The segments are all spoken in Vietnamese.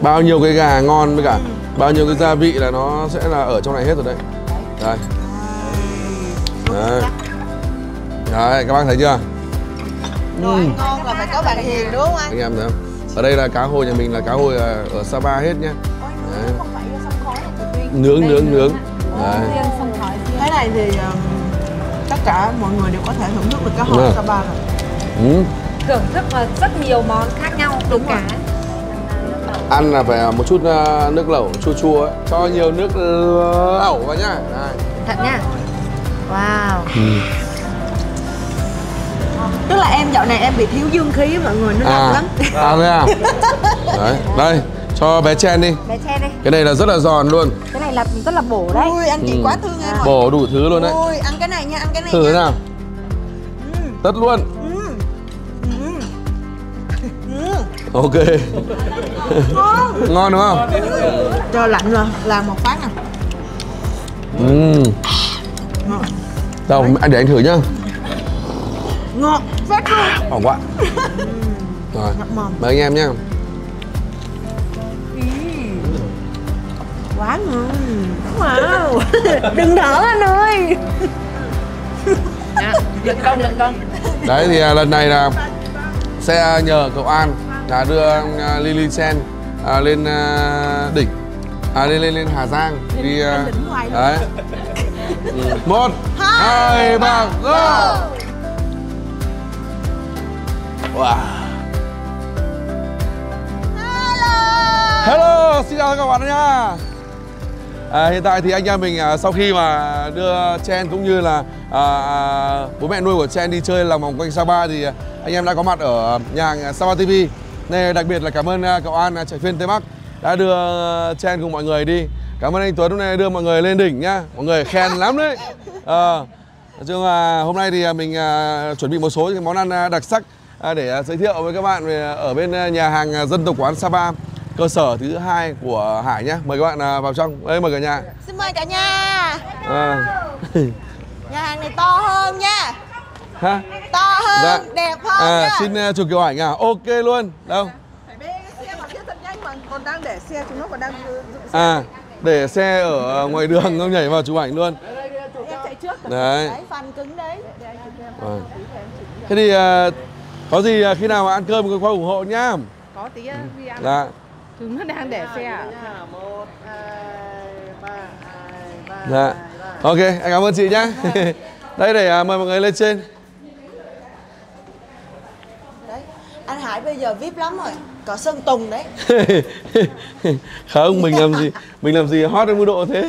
Bao nhiêu cái gà ngon với cả bao nhiêu cái gia vị là nó sẽ là ở trong này hết rồi đấy. Đây. Đấy. Đấy, các bác thấy chưa? Đồ ăn ngon là phải có bạn hiền đúng không anh? Anh em thấy không? Ở đây là cá hồi nhà mình là cá hồi ở Sapa hết nhá. Đấy. Nướng. Đấy. Cái này thì tất cả mọi người đều có thể thưởng thức được cá hồi Sapa rồi. Thưởng thức rất nhiều món khác nhau. Đúng cả. Ăn là phải một chút nước lẩu chua chua ấy. Cho nhiều nước lẩu vào nhá. Đây. Thật nha. Wow. Tức là em dạo này em bị thiếu dương khí mọi người, nó nặng lắm. Thế à? Đấy, đây, cho bé Chen đi. Bé Chen đi. Cái này là rất là giòn luôn. Cái này là rất là bổ đấy. Ui, anh chị quá thương em rồi. Bổ đủ thứ luôn đấy. Ui, ăn cái này nha, ăn cái này thử nha. nào. Tất luôn. Ok. Ngon đúng không? Trời lạnh rồi, làm một phát nè. Đâu, anh để anh thử nhá. Ngon, phát luôn. Ổn quá. Rồi, mời anh em nhá. Quá ngon. Wow. Đừng thở anh ơi. Lần con. Đấy thì lần này là sẽ nhờ cậu An là đưa Lily Chen lên đỉnh, lên Hà Giang đi. Đấy. 1, 2, 3, go. Wow. Hello, xin chào các bạn nhá. Hiện tại thì anh em mình sau khi mà đưa Chen cũng như là bố mẹ nuôi của Chen đi chơi lòng vòng quanh Sapa thì anh em đã có mặt ở nhà hàng Sapa TV. Nên đặc biệt là cảm ơn cậu An Trại Phiên Tây Bắc đã đưa Chen cùng mọi người đi. Cảm ơn anh Tuấn hôm nay đưa mọi người lên đỉnh nhá. Mọi người khen lắm đấy. Nói chung là hôm nay thì mình chuẩn bị một số những món ăn đặc sắc để giới thiệu với các bạn về ở bên nhà hàng Dân Tộc Quán Sapa, cơ sở thứ 2 của Hải nhé. Mời các bạn vào trong. Đây, mời cả nhà. Xin mời cả nhà. Nhà hàng này to hơn nha. Hả? To hơn, đẹp hơn nha. Xin chụp kiểu ảnh à? Ok luôn. Đâu? Xe mà thật nhanh mà còn đang để xe, chúng nó còn đang dựng xe. Để xe ở ngoài đường không nhảy vào chụp ảnh luôn. Em chạy trước. Đấy. Phần cứng đấy. Thế thì có gì khi nào ăn cơm qua ủng hộ nhá. Có tí đi ăn. Dạ. Chúng nó đang để xe à? 1, 2, 3, 2, 3. Dạ. Ok, anh cảm ơn chị nhá. Đây để mời mọi người lên trên. Đấy, anh Hải bây giờ VIP lắm rồi. Có Sơn Tùng đấy. Không, mình làm gì hot đến mức độ thế.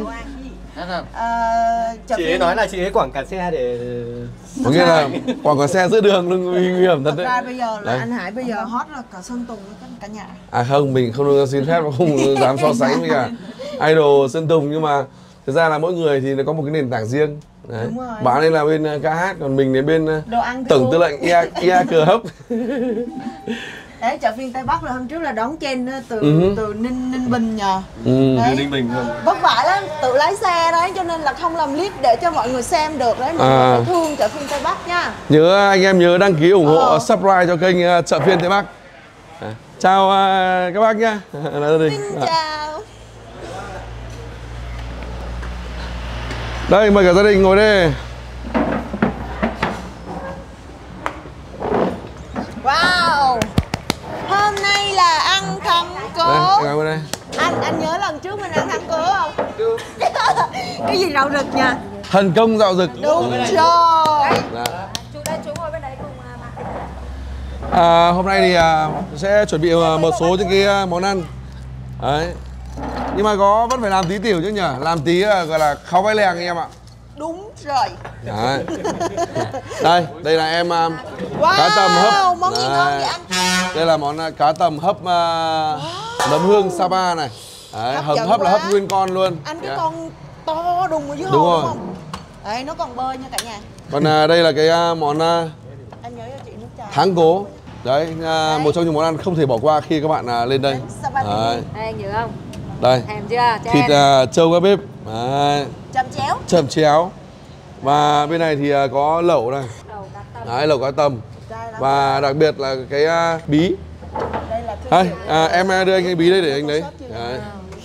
Chị ấy nói là chị ấy quảng cả xe để... Có nghĩa là quảng cả xe giữa đường luôn, nguy hiểm thật đấy. Ra bây giờ là anh Hải bây giờ hot là cả Sơn Tùng với cả nhà. Không, mình không được xin phép và không dám so sánh với cả idol Sơn Tùng, nhưng mà thực ra là mỗi người thì nó có một cái nền tảng riêng. Đấy. Bạn ấy là bên ca hát, còn mình đến bên tổng tư lệnh IA cờ hấp. Đấy, chợ phiên Tây Bắc là hôm trước là đón Chen từ Ninh Bình nhờ. Từ Ninh Bình luôn. Vất vả lắm, tự lái xe đấy cho nên là không làm clip để cho mọi người xem được đấy. Mọi người phải thương chợ phiên Tây Bắc nha. Nhớ anh em nhớ đăng ký ủng hộ subscribe cho kênh chợ phiên Tây Bắc. Chào các bác nhá. Xin chào. Đây, mời cả gia đình ngồi đây. Wow. Hôm nay là ăn thắng cố. Đây, đây. Anh nhớ lần trước mình ăn thắng cố không? Cái gì rau rực nha. Thần công dạo rực. Đúng rồi. Chú đây, chú ngồi bên đấy cùng bà. Hôm nay thì sẽ chuẩn bị một số những cái món ăn. Đấy. Nhưng mà vẫn phải làm tí tiểu chứ nhỉ? Làm tí gọi là kháu vai lèng anh em ạ. Đúng rồi. Đấy. Đây là em cá tầm hấp. Món gì ngon vậy anh? Đây là món cá tầm hấp nấm hương Sapa này. Đấy, hấp là hấp nguyên con luôn. Anh cái con to đùng ở dưới hồ đúng không? Đấy, nó còn bơi nha cả nhà. Còn đây là cái món anh nhớ cho chị nước trà. thắng cố. Đấy, một trong những món ăn không thể bỏ qua khi các bạn lên đây. Đây, anh nhớ không? Đây. Thèm chưa? Thịt trâu các bếp. Đấy. Chấm chéo. Chấm chéo. Và bên này thì có lẩu này. Đấy, lẩu cá tầm. Và đặc biệt là cái bí. Đây là Đây, em đưa anh cái bí đây để anh lấy. Đấy.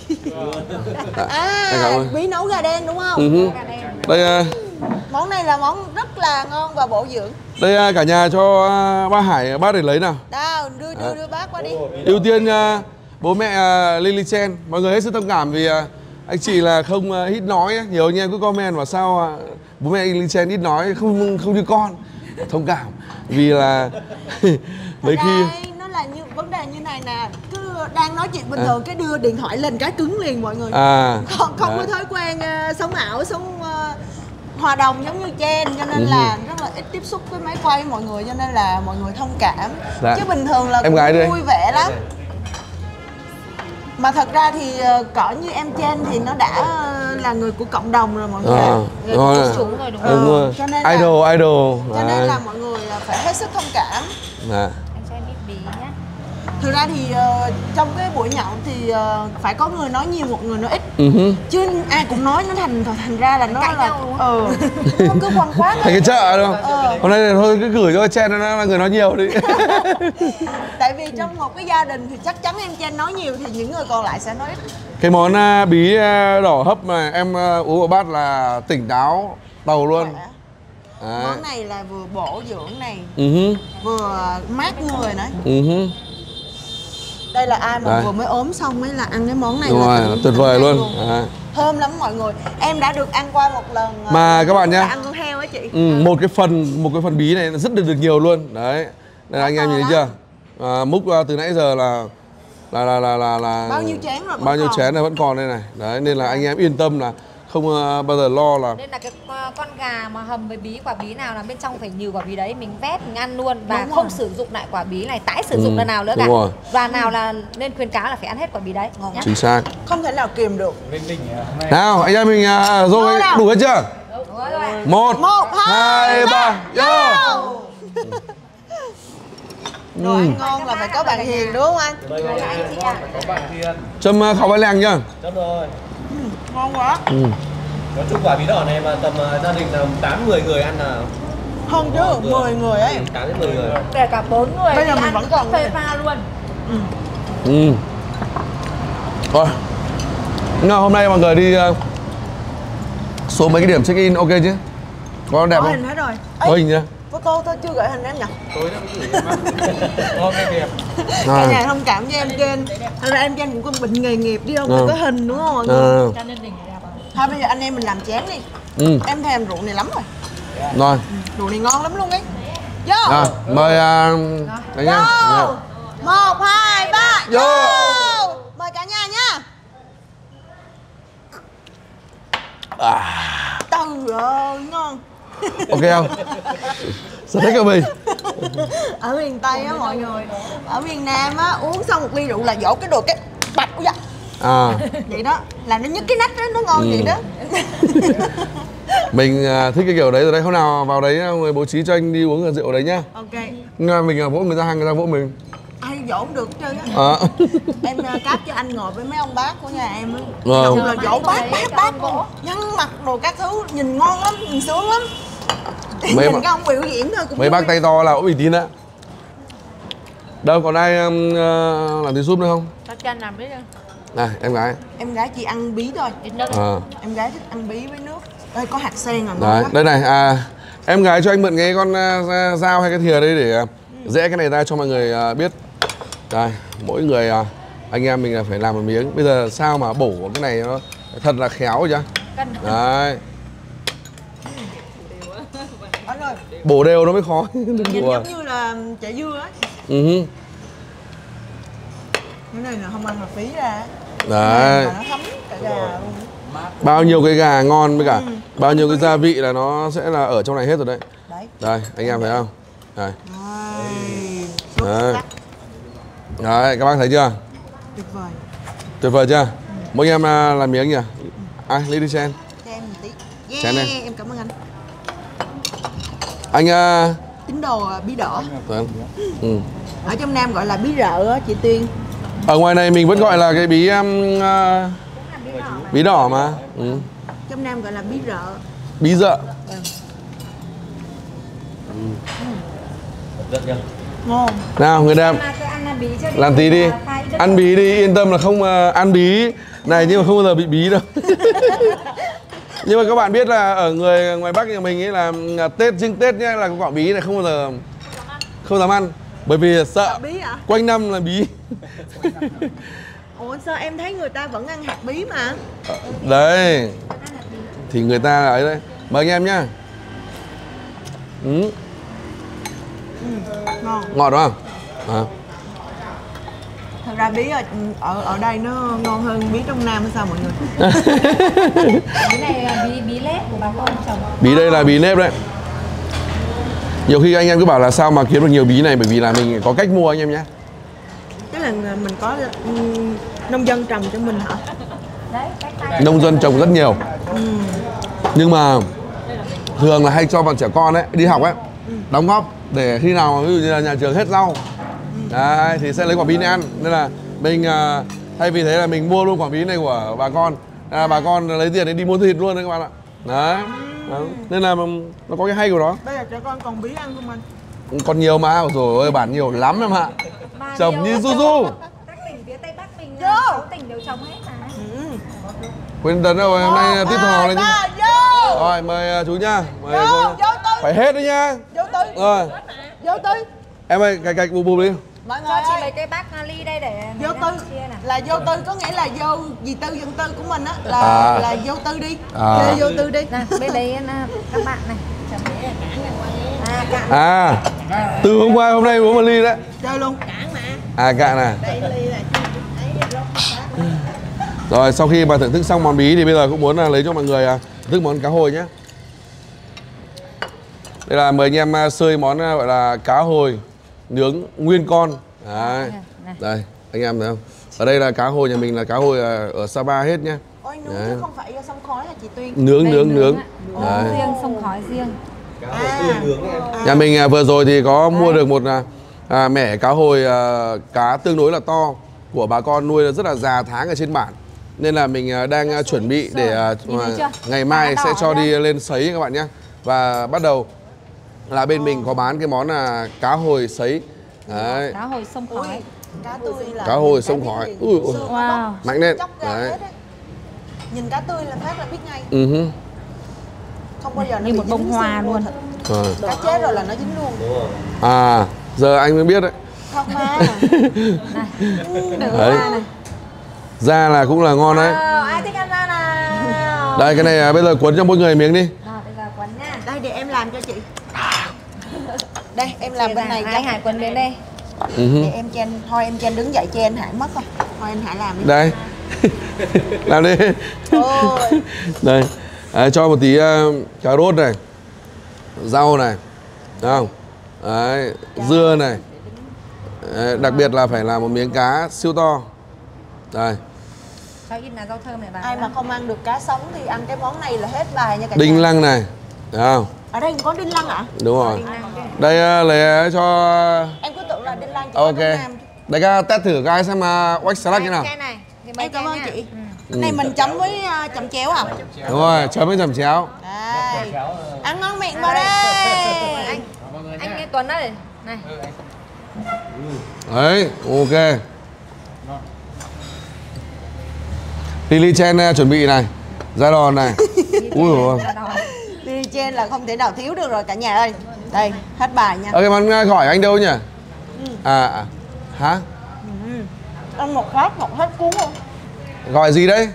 Anh cảm ơn. Bí nấu gà đen đúng không? Đây Món này là món rất là ngon và bổ dưỡng. đây cả nhà cho ba Hải bác để lấy nào. Đâu, đưa bác qua đi. Ưu tiên bố mẹ Lily Chen. Mọi người hết sức thông cảm vì anh chị là không ít nói ấy. Nhiều anh em cứ comment bảo sao bố mẹ Lily Chen ít nói không như con. Thông cảm vì là mấy khi nó là như vấn đề như này nè, cứ đang nói chuyện bình thường cái đưa điện thoại lên cái cứng liền mọi người. Không có thói quen sống ảo, sống hòa đồng giống như Chen, cho nên là rất là ít tiếp xúc với máy quay mọi người, cho nên là mọi người thông cảm. Chứ bình thường là em gái vui vẻ lắm. Mà thật ra thì cỡ như em Chen thì nó đã là người của cộng đồng rồi mọi người. Xuống rồi đúng đúng rồi. Cho nên idol. Cho nên là mọi người phải hết sức thông cảm. Anh cho em ít bí nhá. Thực ra thì trong cái buổi nhậu thì phải có người nói nhiều, một người nói ít. Chứ ai cũng nói nó thành ra là nó là nó cứ quăng quát. Thành cái chợ đúng không? Hôm nay thôi cứ gửi cho Chen nó là người nói nhiều đi. Tại vì trong một cái gia đình thì chắc chắn em Chen nói nhiều thì những người còn lại sẽ nói ít. Cái món bí đỏ hấp mà em uống một bát là tỉnh táo tàu luôn. Món này là vừa bổ dưỡng này, vừa mát người nữa. Đây là ai mà vừa mới ốm xong mới là ăn cái món này. Đúng là rồi, tuyệt vời luôn. Thơm lắm mọi người. Em đã được ăn qua một lần mà các bạn nhá, ăn con heo á chị. một cái phần bí này rất được nhiều luôn. Đấy. Đây là anh em nhìn thấy chưa? Múc từ nãy giờ là bao nhiêu chén rồi, bao nhiêu chén này vẫn còn đây này. Đấy, nên là anh em yên tâm là không bao giờ lo là. Nên là cái con gà mà hầm với bí, quả bí nào là bên trong phải nhừ quả bí đấy, mình vét mình ăn luôn và không sử dụng lại quả bí này, tái sử dụng lần nào nữa cả. Và nào là nên khuyến cáo là phải ăn hết quả bí đấy nhá. Chính xác. Không thể nào kìm được. Nào anh em mình rồi đủ hết chưa? Một, hai, ba, vô. Đồ ăn ngon là phải có bạn hiền đúng không anh? Châm khẩu bánh lèng nhá. Châm rồi. Ngon quá. Nói chung quả bí đỏ này mà tầm gia đình là 8-10 người ăn là hơn chứ, 10 người ấy. 8 đến 10 người. Kể cả 4 người. Bây giờ mình vẫn còn phê pha luôn. Rồi. Hôm nay mọi người đi xuống mấy cái điểm check in ok chứ? Có đẹp không? Có hình hết rồi. Có hình nhá. Cô tôi chưa gửi hình em nhỉ? Tôi đã gửi em á. Ok đẹp. Cả nhà thông cảm với em Chen. Thật ra em Chen cũng có bệnh nghề nghiệp đi không có hình đúng không mọi người? Cho nên đỉnh đẹp. Thôi bây giờ anh em mình làm chén đi. Em thèm rượu này lắm rồi. Rồi. Rượu này ngon lắm luôn ấy. Vô. Rồi, mời anh em. 1, 2, 3. Vô. Mời cả nhà nha. Trời ơi ngon. Ok không? Sở thích của mình. Ở miền Tây á mọi người, ở miền Nam á uống xong một ly rượu là dỗ cái đồ cái bạch của dạ. Vậy đó, là nó nhức cái nách đó, nó ngon vậy đó. Mình thích cái kiểu đấy rồi đấy, hôm nào vào đấy người bố trí cho anh đi uống rượu đấy nhá. Ok. Mình vỗ người ta, người ta vỗ mình. Ai dỗ cũng được hết trơn á. Em cáp cho anh ngồi với mấy ông bác của nhà em á. Đúng là dỗ bác nhăn mặt đồ các thứ, nhìn ngon lắm, nhìn sướng lắm. Nhìn cái ông biểu diễn thôi cũng mấy bác tay to là cũng uy tín á. Đâu còn ai làm tí súp nữa không? Cho Chen làm biết không? Này em gái. Em gái chỉ ăn bí thôi. Ít nước. Em gái thích ăn bí với nước. Đây có hạt sen rồi. Đấy, đây này em gái cho anh mượn cái con dao hay cái thìa đấy để rẽ cái này ra cho mọi người biết. Đây, mỗi người anh em mình là phải làm một miếng. Bây giờ sao mà bổ cái này nó thật là khéo chứ. Đấy. Bổ đều nó mới khó. Nhìn giống như là chả dưa ấy. Cái này là không ăn mà phí ra. Đấy. Nó thấm cả gà luôn. Bao nhiêu cái gà ngon với cả bao nhiêu cái gia vị là nó sẽ là ở trong này hết rồi đấy. Đây, anh em thấy không? Đây. Đấy. Đấy, các bác thấy chưa? Tuyệt vời. Tuyệt vời chưa? Mỗi em làm miếng nhỉ? Ai, Lily Chen. Cho em một tí. Chen đây. Em cảm ơn anh. Anh tín đồ bí đỏ. Ở trong Nam gọi là bí rợ á chị Tuyên. Ở ngoài này mình vẫn gọi là cái bí đỏ mà. Trong Nam gọi là bí rợ. Bí rợ. Ngon. Nào người đẹp, làm tí đi. Ăn bí đi, yên tâm là không ăn bí này nhưng mà không bao giờ bị bí đâu. Nhưng mà các bạn biết là ở người ngoài Bắc nhà mình ấy là Tết, riêng Tết nhá, là quả bí này không bao giờ không dám ăn, bởi vì sợ bí à? Quanh năm là bí. Ủa sao em thấy người ta vẫn ăn hạt bí mà? Đấy thì người ta là ấy đấy. Mời anh em nhá. Ngon. Ngọt đúng không? À. Thật ra bí ở đây nó ngon hơn bí trong Nam hay sao mọi người? Bí này là bí lép của bà con trồng. Bí đây là bí nếp đấy. Nhiều khi anh em cứ bảo là sao mà kiếm được nhiều bí này, bởi vì là mình có cách mua anh em nhé. Cái là mình có nông dân trồng cho mình hả? Đấy, Nông dân trồng rất nhiều. Nhưng mà thường là hay cho bọn trẻ con ấy đi học ấy đóng góp để khi nào ví dụ như là nhà trường hết rau đấy, thì sẽ lấy quả bí này ăn. Nên là mình thay vì thế là mình mua luôn quả bí này của bà con. Bà con lấy tiền để đi mua thịt luôn đấy các bạn ạ. Đấy. Nên là nó có cái hay của nó. Bây giờ trẻ con còn bí ăn không anh? Còn nhiều mà, rồi ơi bản nhiều lắm em ạ. Trồng như du du. Các tỉnh phía Tây Bắc mình 6 tỉnh đều trồng hết mà. Quên Tấn đâu, hôm nay tiếp hò lên nhá. Rồi mời chú nhá. Mời cô nhá. Phải hết đấy nhá. Vô Tư. Rồi. Vô Tư. Em ơi, cạch bù bù đi. Mọi người Cho chị ơi, mấy cây bác ly đây để vô Tư là vô Tư có nghĩa là vô dì Tư dân Tư của mình á, là vô Tư đi. Vô Tư đi. Nè, bên đây các bạn này. Từ hôm qua hôm nay uống một ly đấy. Chơi luôn. Cạn này. Rồi sau khi mà thưởng thức xong món bí thì bây giờ cũng muốn là lấy cho mọi người thưởng thức món cá hồi nhé. Đây là mời anh em xơi món gọi là cá hồi nướng nguyên con. Đấy. Đây, anh em thấy không? Ở đây là cá hồi nhà mình là cá hồi ở Sapa hết nhá. Ôi nướng chứ không phải do sông khói hả chị Tuyên? Nướng. Riêng sông khói riêng. Cá hồi tươi nướng em. Nhà mình vừa rồi thì có mua được một mẻ cá hồi cá tương đối là to của bà con nuôi rất là già tháng ở trên bản. Nên là mình đang chuẩn bị để ngày mai sẽ cho đi lên sấy các bạn nhé. Và bắt đầu là bên mình có bán cái món là cá hồi sấy. Đấy. Cá hồi sông khói. Cá tươi là Cá hồi sông khói. Wow. Mạnh lên. Đấy. Nhìn cá tươi là phát là biết ngay. Không bao giờ nó như một bông hoa luôn. Cá chết rồi là nó dính luôn. Giờ anh mới biết đấy. Thật mà. Đấy. Da là cũng là ngon đấy. Ai thích ăn da nào? Đây cái này bây giờ cuốn cho mỗi người miếng đi. Bây giờ quấn nha. Đây để em làm cho chị. Đây em làm bên này. Anh Hải quấn đến đây. Để em chen, thôi em chen đứng dậy che anh Hải mất rồi. Thôi anh Hải làm đi. Đây. Làm đi. Đây. Cho một tí cà rốt này. Rau này. Thấy không? Đấy, dưa này. Đấy, đặc biệt là phải là một miếng cá siêu to. Đây. Cho ít là rau thơm này bà. Ai mà không ăn được cá sống thì ăn cái món này là hết bài nha cả nhà. Đinh lăng này. Thấy không? Ở đây có đinh lăng ạ? Đúng rồi. Đây lấy cho. Em cứ tưởng là đinh lăng chỉ ok. có Nam. Đây các test thử cái xem oách salad như nào. Này. Em cảm ơn chị. Này mình chấm với chấm chéo à? Đúng rồi, chấm với chấm chéo. Đây. Ăn ngon miệng vào đây. Anh nghe Tuấn đây. Này. Đấy, ok. Lily Chen chuẩn bị này. Ra đòn này. Ui dồi. Lily Chen là không thể nào thiếu được rồi cả nhà ơi. Đây, hết bài nha. Cái món gỏi anh đâu nhỉ? Hả? Ăn một phát một hết cuốn luôn. Gọi gì đấy?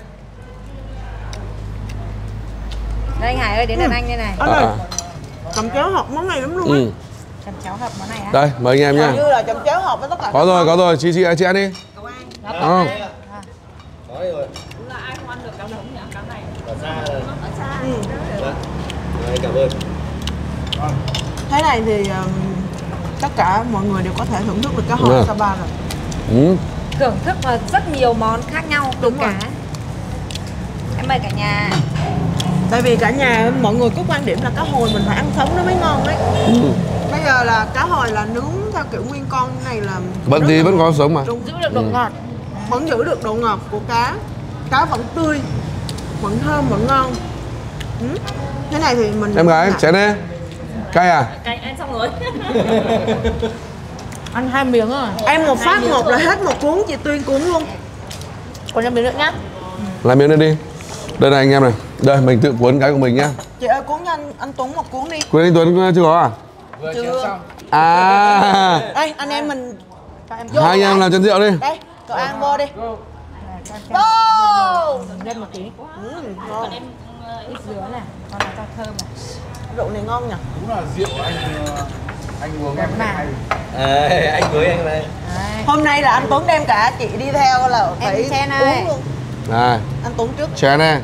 Đây anh Hải ơi, đến lượt anh đây này. Chấm chéo hợp món này lắm luôn á. Chấm chéo hợp món này á. Đây, mời anh em nha. Như là chấm chéo hợp với tất cả. Có rồi, chị ăn đi. Có rồi. Là ai không ăn được cá nướng nhỉ? Cá này. Ở xa rồi. Ở xa. Đấy, cảm ơn. Thế này thì tất cả mọi người đều có thể thưởng thức được cá hồi Sapa rồi. Thưởng thức là rất nhiều món khác nhau từ cá. Em mời cả nhà. Tại vì cả nhà mọi người có quan điểm là cá hồi mình phải ăn sống nó mới ngon đấy. Bây giờ là cá hồi là nướng theo kiểu nguyên con này là vẫn có sống mà. Giữ được độ ngọt. Vẫn giữ được độ ngọt của cá. Cá vẫn tươi, vẫn thơm, vẫn ngon. Thế này thì mình em gái chén đi. Cay à? Cay ăn xong rồi. Ăn 2 miếng rồi. Em một phát một là hết một cuốn, chị Tuyên cuốn luôn. Còn cho miếng nữa nhá. Làm miếng nữa đi. Đây này anh em này. Đây mình tự cuốn cái của mình nhá. Chị ơi cuốn cho anh Tuấn một cuốn đi. Cuốn anh Tuấn chưa có à? Vừa chén xong. À. Đây anh em mình. Hai anh em làm chân rượu đi. Đây, cậu An vô đi. Vô. Lên một tí. Ngon. Ít dứa này, con nó cho thơm này. Rượu này ngon nhỉ? Đúng là rượu anh uống em Mà. hay. Anh cưới anh đây. Hôm nay là anh Tuấn đem cả chị đi theo là phải Em Chen ơi. uống luôn. Này, Anh Tuấn trước. chén này.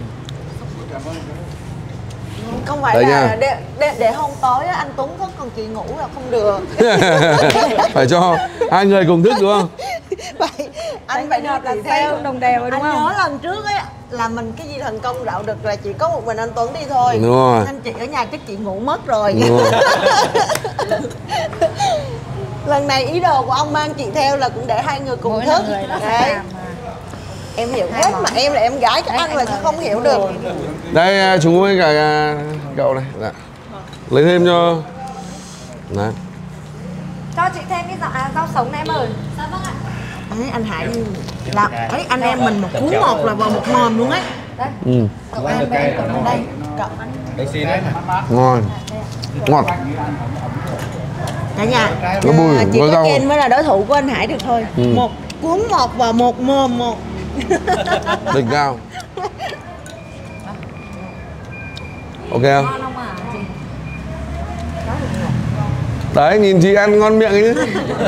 Không phải Đấy là nha. để hôm tối á, anh Tuấn thức còn chị ngủ là không được. Phải cho hai người cùng thức đúng không? Vậy anh phải là đi theo đồng đều rồi đúng anh không? nhớ lần trước ấy là mình cái gì thành công đạo được là chỉ có một mình anh Tuấn đi thôi. Đúng rồi. Anh chị ở nhà chắc chị ngủ mất rồi. Đúng rồi. Lần này ý đồ của ông mang chị theo là cũng để hai người cùng Mỗi thức. người là Đấy. làm mà. Em hiểu hết mà em là em gái các anh là sẽ không hiểu được. Đây chú với cả cậu này. Dạ. Lấy thêm cho. Đấy. Cho chị thêm cái rau sống này em ơi. Dạ vâng ạ. Đấy, anh Hải làm ấy anh em mình một cuốn một là vào một mồm luôn ấy. Đây. Ừ. Cậu ăn bên cậu bên đây. Cậu Đây xin đấy. Ngon. Ngọt. cả nhà Có bùi, chỉ có có rau. Chen mới là đối thủ của anh Hải được thôi. Ừ. Một cuốn một và một mồm một. Đỉnh cao. Ok không? Ngon không à chị? Đấy, nhìn chị ăn ngon miệng ấy chứ.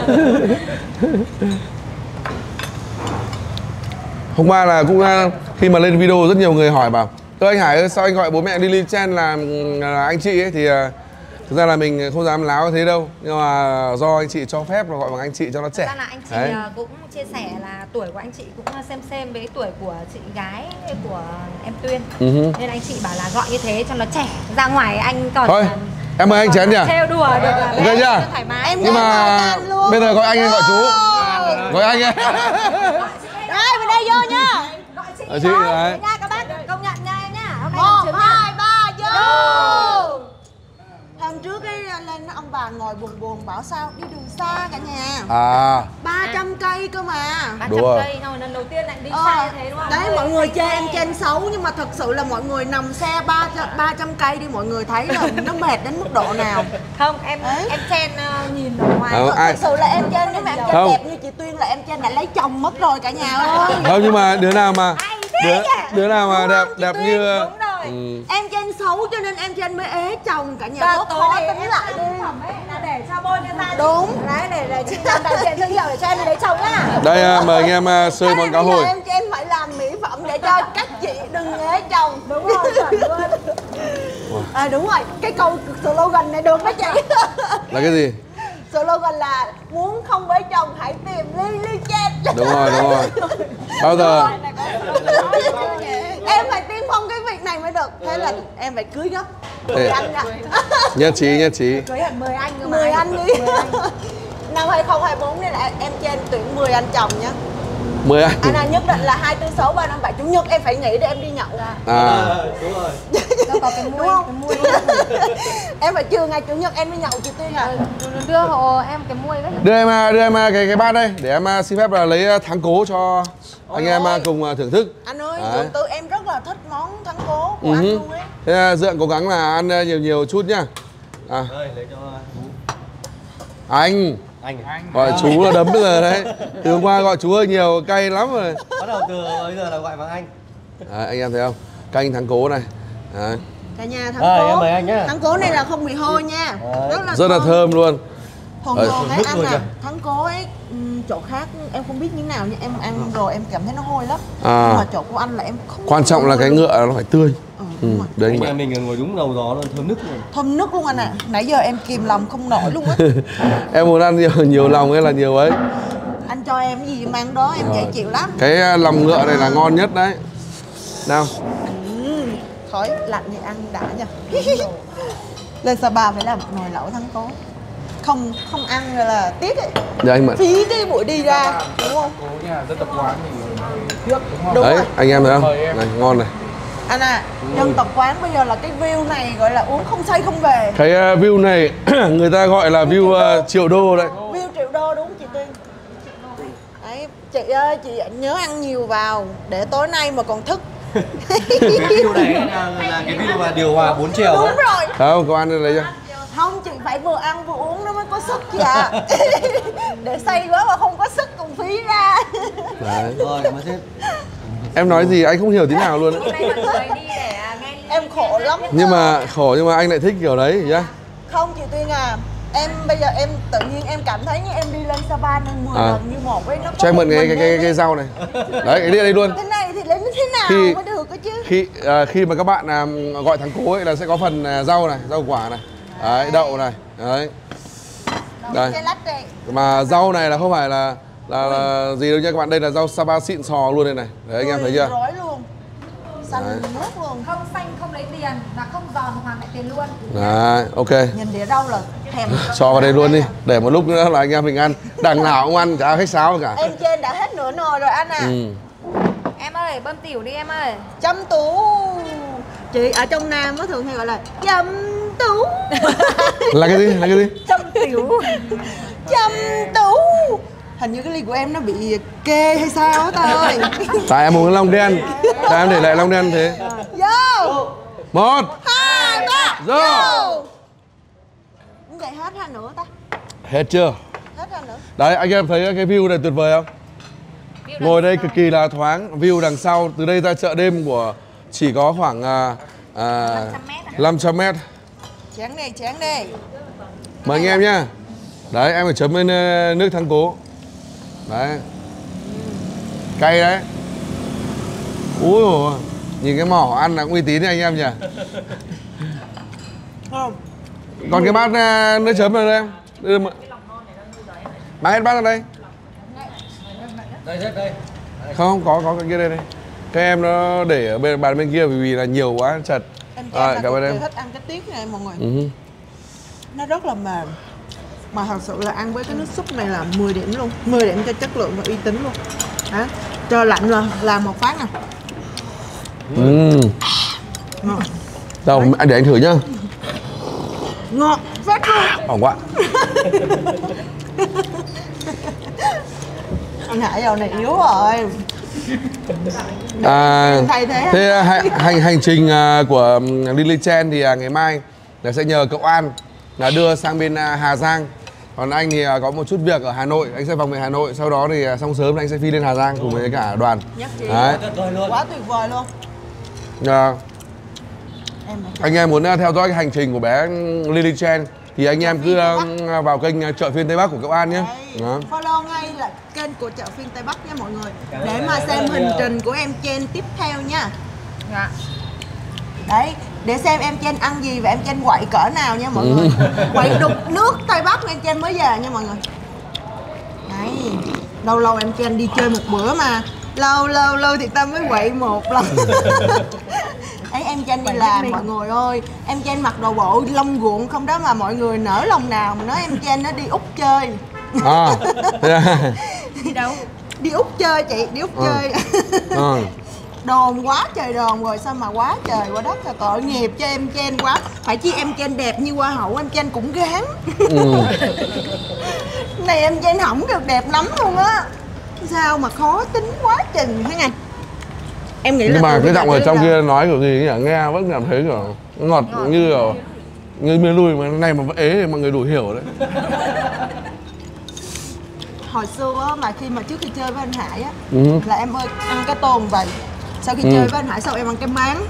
Hôm qua là cũng khi mà lên video rất nhiều người hỏi bảo ơ anh Hải ơi sao anh gọi bố mẹ Lily Chen là anh chị ấy thì thực ra là mình không dám láo thế đâu, nhưng mà do anh chị cho phép là gọi bằng anh chị cho nó trẻ. Thực ra là anh chị Đấy. cũng chia sẻ là tuổi của anh chị cũng xem với tuổi của chị gái của em Tuyên. Nên anh chị bảo là gọi như thế cho nó trẻ. Ra ngoài anh còn Thôi, em mời anh chén nhỉ? trêu đùa được là Ok chưa? thoải mái. Em Nhưng mà bây giờ gọi anh hay gọi chú? Gọi anh ấy. Đây bên đây vô nha. Gọi chị Chị thôi. đấy. Đấy nha các bác công nhận nha em nhá. Hôm nay Một, làm chứng nha. hai, ba, vô. Hôm trước cái lên ông bà ngồi buồn buồn bảo sao đi đường xa cả nhà. À, 300 cây cơ mà. 300 Đúng rồi. cây thôi, lần đầu tiên lại đi xa như thế đúng không? Đấy mọi người chê em Chen xấu nhưng mà thật sự là mọi người nằm xe 300 cây đi mọi người thấy là nó mệt đến mức độ nào. Không, em Chen nhìn ở ngoài. ai- Thật sự là em Chen nếu mà em Chen Không. đẹp như chị Tuyên là em Chen đã lấy chồng mất rồi cả nhà ơi. không nhưng mà đứa nào mà Thế đứa nào mà Đúng đẹp không, chị đẹp Tuyên? như Đúng rồi. Em Chen xấu cho nên em Chen mới ế chồng cả nhà. Và Bớt tối khó nay tính em lại ăn đi. thực phẩm ấy là để cho bôi cho ta. Đúng. Đấy, để chị làm đại diện thương hiệu để cho em đi lấy chồng nhá. đây mời anh em sơi món cá Bây giờ hồi. em Chen phải làm mỹ phẩm để cho các chị đừng ế chồng. Đúng rồi, chuẩn luôn. À đúng rồi, cái câu slogan này được đó chị. Là cái gì? Slogan là muốn không với chồng hãy tìm Lily Chen. Đúng rồi, đúng rồi. Bao giờ Em phải tiên phong cái việc này mới được. Thế là em phải cưới gấp. Ê. Cưới anh ạ. nhất trí. Cưới hẳn 10 anh cơ mà. 10 anh đi. Năm 2024 này là em Chen tuyển 10 anh chồng nhá. 10 anh. Anh là nhất định là 2, 4, 6, 3, 5, 7 chủ nhật em phải nghỉ để em đi nhậu. À, Đúng rồi. Đâu có cái Đúng muôi, không? cái muôi. Em phải trừ ngày chủ nhật em đi nhậu chị Tuyên à. Đưa hộ em cái muôi với. đưa em cái bát đây để em xin phép là lấy thắng cố cho anh em ơi. cùng thưởng thức. Anh ơi, Đấy. từ từ em rất là thích món thắng cố của anh luôn ấy. Thế Dượng cố gắng là ăn nhiều chút nhá. À, Đây, lấy cho anh anh. gọi chú là đấm bây giờ đấy. Từ hôm qua gọi chú hơi nhiều, cay lắm rồi. Bắt đầu từ bây giờ là gọi bằng anh. Đấy, anh em thấy không? Canh thắng cố này. Đấy. Cả nhà thắng Rồi, cố. em mời anh nhá. Thắng cố này là không bị hôi nha. Rất là thơm luôn. Thường Đấy, thường ấy nước anh rồi à, kìa. thắng cố ấy chỗ khác em không biết như nào nhưng em ăn rồi em cảm thấy nó hôi lắm. À. Nhưng mà chỗ của anh là em không. Quan trọng là cái ngựa nó phải tươi. Đúng rồi. Đấy Anh anh nhà bạn. mình ngồi đúng đầu gió luôn, thơm nức luôn. Thơm nước luôn anh ạ. Nãy giờ em kìm lòng không nổi luôn á. Em muốn ăn nhiều lòng hay là nhiều ấy. Anh cho em cái gì mang đó em dễ chịu lắm. Cái lòng ngựa này là ngon nhất đấy. Nào. Khói lạnh thì ăn đã nhỉ. Lên Sapa phải làm một nồi lẩu thắng cố. Không ăn rồi là tiếc ấy. Đây anh Mận. Phí cái buổi đi ra đúng không? Cố nhà dân tập quán thì trước đúng không? Đúng Đấy rồi. anh em thấy không? Mời em. Này, ngon này. Anh à, dân tập quán bây giờ là cái view này gọi là uống không say không về. Cái view này người ta gọi là view triệu đô đấy. View triệu đô đô đúng không chị Tuyên? Đấy, chị ơi, chị nhớ ăn nhiều vào để tối nay mà còn thức. Cái video này là cái video mà điều hòa 4 chiều. Đúng rồi. Không, cô ăn lấy cho. Không, chị phải vừa ăn vừa uống nó mới có sức chị ạ. Để say quá mà không có sức còn phí ra. Đấy. Rồi, cảm ơn sếp. Em nói gì anh không hiểu tí nào luôn ấy. Em khổ lắm. Nhưng mà khổ nhưng mà anh lại thích kiểu đấy nhá. Không chị Tuyên à, em bây giờ em tự nhiên em cảm thấy như em đi lên Sapa nên 10 lần như một ấy, nó có cho em mượn một mình cái rau này. Đấy, cái đi đây luôn. Thế này thì lên thế nào Khi- mới được cơ chứ? Khi mà các bạn gọi thằng cố ấy là sẽ có phần rau này, rau quả này. Đấy, đậu này. Đấy. Đây. Cái latte. Mà rau này là không phải là gì đâu nha các bạn, đây là rau Sapa xịn sò luôn đây này. Đấy anh em thấy chưa? Rối luôn. Xanh Đấy. nước luôn. Không xanh không lấy tiền và không giòn hoàn lại tiền luôn. Đấy, ok. Nhìn đĩa rau là thèm. Cho vào đây luôn đi, để một lúc nữa là anh em mình ăn. Đằng nào cũng ăn, chả khách sáo cả. Em trên đã hết nửa nồi rồi anh à. Ừ. Em ơi, bơm tiểu đi em ơi. Chăm tú. Chị ở trong Nam có thường hay gọi là chăm tú. Là cái gì? Là cái gì? Chăm tiểu. Chăm tú. Hình như cái ly của em nó bị kê hay sao á ta ơi. Tại em uống cái long đen. Tại em để lại long đen thế. Vô. 1 2 3. Vô. Cũng vậy hết ha nữa ta. Hết chưa? Hết ha nữa. Đấy, anh em thấy cái view này tuyệt vời không? Ngồi đây cực kỳ là thoáng. View đằng sau, từ đây ra chợ đêm của chỉ có khoảng 500 mét. Chén đi, chén đi. Mời anh em nhá. Đấy, em phải chấm lên nước thắng cố. Đấy. Cay đấy. Úi dồi, nhìn cái mỏ ăn là cũng uy tín đấy anh em nhỉ. Không. Còn cái bát nước chấm này đây em. Đưa mà. Mang hết bát ra đây. Đây, sếp đây. Không, có cái kia đây đây. Các em nó để ở bên bàn bên kia vì là nhiều quá chật. Em Rồi, chắc cảm ơn là em. thích ăn cái tiết này mọi người. Nó rất là mềm. Mà thật sự là ăn với cái nước súp này là 10 điểm luôn. 10 điểm cho chất lượng và uy tín luôn. Hả? Trời lạnh là làm một phát nè. Ngon. Đâu, để anh thử nhá. Ngọt phát luôn. Ổn quá. Anh Hải dạo này yếu rồi. Thay thế à? Thế hành trình của Lily Chen thì ngày mai là sẽ nhờ cậu An là đưa sang bên Hà Giang. Còn anh thì có một chút việc ở Hà Nội, anh sẽ vòng về Hà Nội, sau đó thì xong sớm anh sẽ phi lên Hà Giang cùng với cả đoàn. Nhắc chị. Đấy. Quá tuyệt vời luôn. Anh em muốn theo dõi cái hành trình của bé Lily Chen thì anh em cứ vào kênh Chợ Phiên Tây Bắc của cậu An nhé. Follow ngay là kênh của Chợ Phiên Tây Bắc nha mọi người, để mà xem hành trình của em Chen tiếp theo nha. Dạ. Đấy, để xem em Chen ăn gì và em Chen quậy cỡ nào nha mọi người. Quậy đục nước Tây Bắc em Chen mới về nha mọi người. Đấy, lâu lâu em Chen đi chơi một bữa mà lâu thì ta mới quậy một lần. Ấy em Chen đi làm mọi người ơi, em Chen mặc đồ bộ lông ruộng không đó mà mọi người nở lòng nào mà nói em Chen nó đi Úc chơi. Đi đâu? Đi Úc chơi chị, đi Úc chơi. Đồn quá trời đồn rồi, sao mà quá trời quá đất, là tội nghiệp cho em Chen quá. Phải chi em Chen đẹp như hoa hậu em Chen cũng gán. Này em Chen không được đẹp lắm luôn á. Sao mà khó tính quá chừng hả ngành. Em nghĩ là nhưng mà cái giọng ở trong là... kia nói kiểu gì nhỉ, nghe vẫn cảm thấy kiểu ngọt như kiểu như miền lui mà này mà vẫn ế thì mọi người đủ hiểu đấy. Hồi xưa á, mà khi mà trước khi chơi với anh Hải á, là em ơi ăn cái tôm vậy. Sau khi chơi với anh Hải xong em ăn cái máng.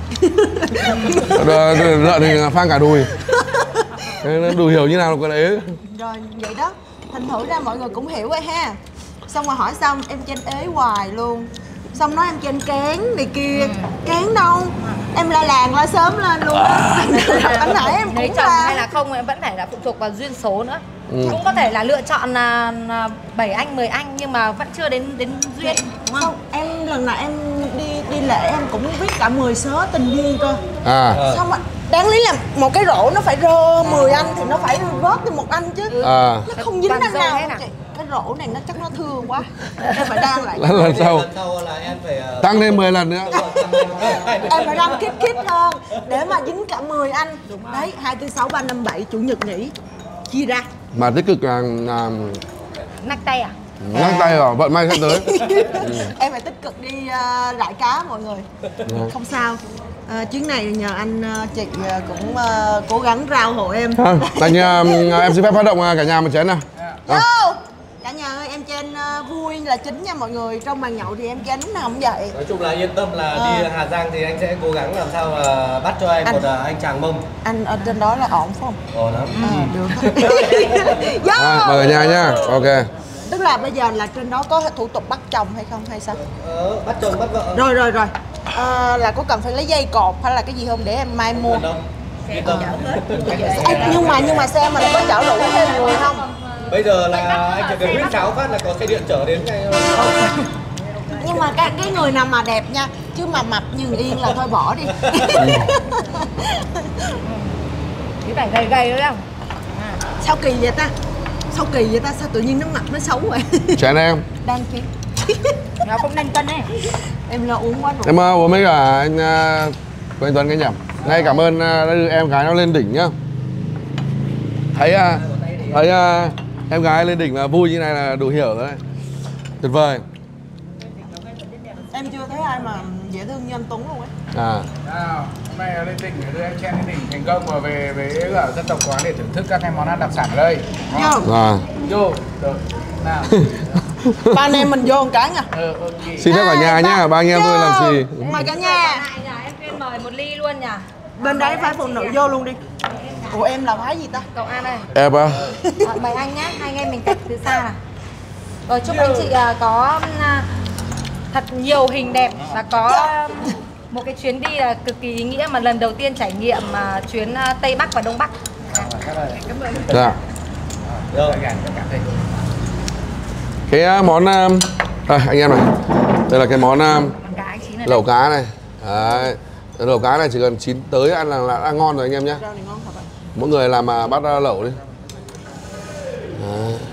Lợn thì phang cả đùi. Đủ hiểu như nào là con ế. Rồi vậy đó, thành thử ra mọi người cũng hiểu rồi ha. Xong rồi hỏi xong em Chen ế hoài luôn. Xong nói em Chen kén này kia. Kén đâu, em la làng la sớm lên luôn á. Anh Hải em lấy cũng chồng là... hay là không em vẫn phải là phụ thuộc vào duyên số nữa. Cũng có thể là lựa chọn là 7 anh 10 anh nhưng mà vẫn chưa đến duyên, đúng không? Không, em lần nào em đi lễ em cũng viết cả 10 số tình duyên cơ. Xong mà đáng lý là một cái rổ nó phải rơ 10 anh thì nó phải vớt đi một anh chứ. Nó không dính anh nào chị. Cái rổ này nó chắc nó thương quá. Em phải đăng lại. Lần sau là em phải tăng lên 10 lần nữa. Em phải đăng kíp hơn để mà dính cả 10 anh. Đấy, 2, 4, 6, 3, 5, 7 chủ nhật nghỉ chia ra. Mà tích cực là nắc tay à? Nắc tay rồi, vận may sẽ tới. Em phải tích cực đi rải cá mọi người. Không sao. Chuyến này nhờ anh chị cũng cố gắng rao hộ em. Anh em xin phép phát động cả nhà một chén nào. Vô! Cả nhà ơi, em cho anh vui là chính nha mọi người. Trong bàn nhậu thì em cho anh lúc nào cũng vậy. Nói chung là yên tâm là đi Hà Giang thì anh sẽ cố gắng làm sao mà bắt cho em một anh chàng mâm. Anh ở trên đó là ổn phải không? Ổn lắm. Được. Mời cả nhà nha. Ok. Tức là bây giờ là trên đó có thủ tục bắt chồng hay không hay sao? Bắt chồng bắt vợ. Rồi. Là có cần phải lấy dây cột hay là cái gì không để em mai mua? Yên tâm. Nhưng mà xe mình có chở đủ thêm người không? Bây giờ là anh chỉ cần huyết sáo phát là có xe điện chở đến ngay thôi. Nhưng mà cái người nào mà đẹp nha, chứ mà mập như Yên là thôi bỏ đi. Cái phải gầy đấy không? Sao kỳ vậy ta? Sao tự nhiên nó mặt nó xấu vậy? Chén em. Đang kiếm. Nó cũng nên cân ấy. Em lo uống quá rồi. Em uống mấy cả anh của anh Tuấn cái nhỉ. Nay cảm ơn đã đưa em gái nó lên đỉnh nhá. Thấy em gái lên đỉnh mà vui như này là đủ hiểu rồi đấy. Tuyệt vời. Em chưa thấy ai mà dễ thương như anh Tuấn luôn ấy. Nào, hôm nay lên đỉnh để đưa em Chen lên đỉnh thành công và về với dân tộc quán để thưởng thức các món ăn đặc sản ở đây. Vô, được. Nào. Ba anh em mình vô một cái nha. Xin phép cả nhà nhá, ba anh em tôi làm gì. Mời cả nhà. Em khuyên mời một ly luôn nhỉ? Bên đấy phải phụ nữ vô luôn đi. Ủa em là phái gì ta? Cậu An ơi. Em á. Mời anh nhá, hai anh em mình cách từ xa nào. Rồi chúc anh chị có thật nhiều hình đẹp và có một cái chuyến đi là cực kỳ ý nghĩa mà lần đầu tiên trải nghiệm chuyến Tây Bắc và Đông Bắc. Dạ. Cái món anh em này, đây là cái món lẩu cá này. Đấy. Lẩu cá này chỉ cần chín tới ăn là đã ngon rồi anh em nhé. Mỗi người làm mà bắt lẩu đi. Đấy.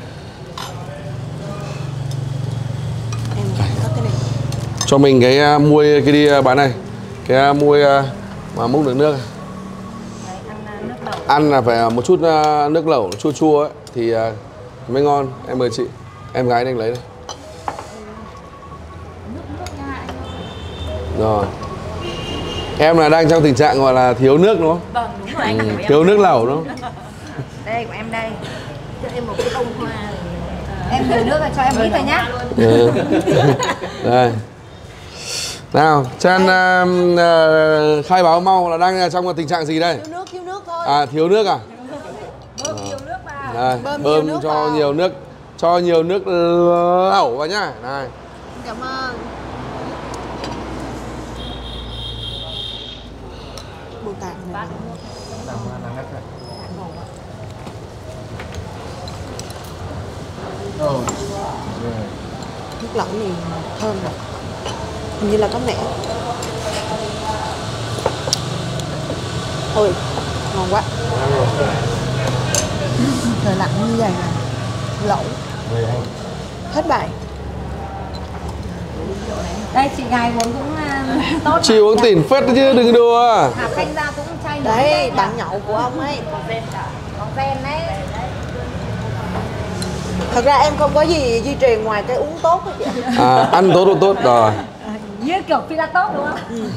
Cho mình cái muôi cái đi bán này, cái muôi mà múc được nước. Ăn là phải một chút nước lẩu chua chua ấy thì mới ngon. Em mời chị, em gái anh lấy đây. Rồi. Em là đang trong tình trạng gọi là thiếu nước đúng không? Vâng, đúng rồi anh. Thiếu nước lẩu đúng không? Đây của em đây. Cho em một cái bông hoa. Em nhiều nước là cho em ít thôi nhá. Đây. Nào, Chen khai báo mau là đang trong tình trạng gì đây? Thiếu nước thôi. À, thiếu nước à? Bơm nhiều nước vào. Đây, bơm cho nhiều nước, cho nhiều nước lẩu vào nhá. Này. Cảm ơn. Bồ Tát này. Nước lẩu này thơm rồi. Hình như là có mẹ. Ôi, ngon quá. Trời lạnh như vậy nè. Lẩu. Hết bài. Đây chị gái uống cũng tốt. Chị uống tỉn phết chứ đừng đùa. Hạt canh ra cũng chay. Đấy, bạn nhậu của ông ấy. Có ven đấy. Thật ra em không có gì duy trì ngoài cái uống tốt thôi chị. Ăn tốt tốt rồi. Như kiểu phi tốt đúng không?